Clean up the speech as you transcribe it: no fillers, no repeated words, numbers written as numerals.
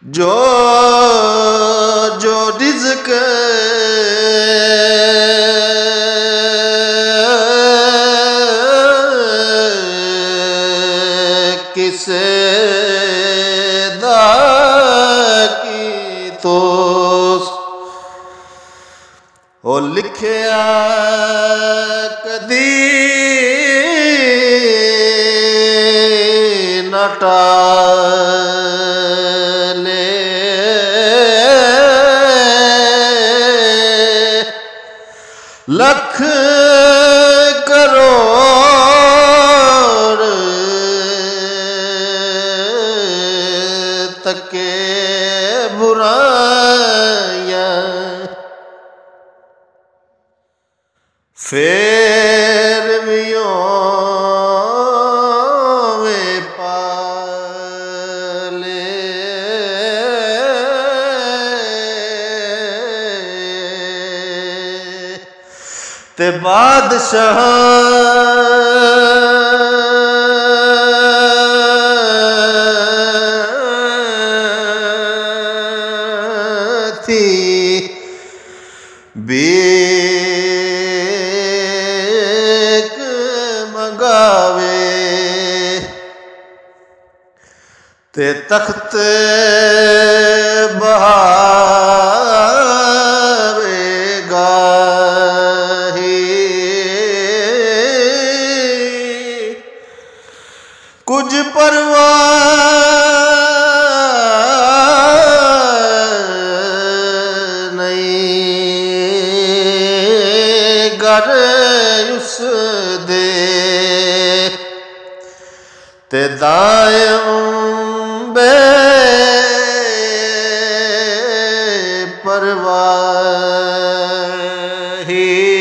जो जो रिज़्क़ किसे दा कीतोस ओ लिखिया कदी न टाले लख करोड़ तके बुराइयां फेर भी ओवें पाले ते बादशाह थी बेक मंगावे ते तख्त बहावेगा कुछ परवाह नहीं घर उस दे ते दायम बे परवाही